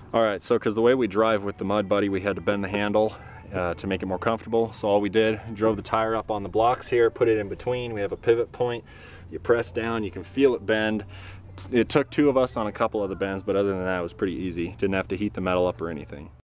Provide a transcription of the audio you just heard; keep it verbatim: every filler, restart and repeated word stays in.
All right, so because the way we drive with the Mud Buddy, we had to bend the handle uh, to make it more comfortable. So all we did, drove the tire up on the blocks here, put it in between. We have a pivot point. You press down, you can feel it bend. It took two of us on a couple of the bends, but other than that, it was pretty easy. Didn't have to heat the metal up or anything.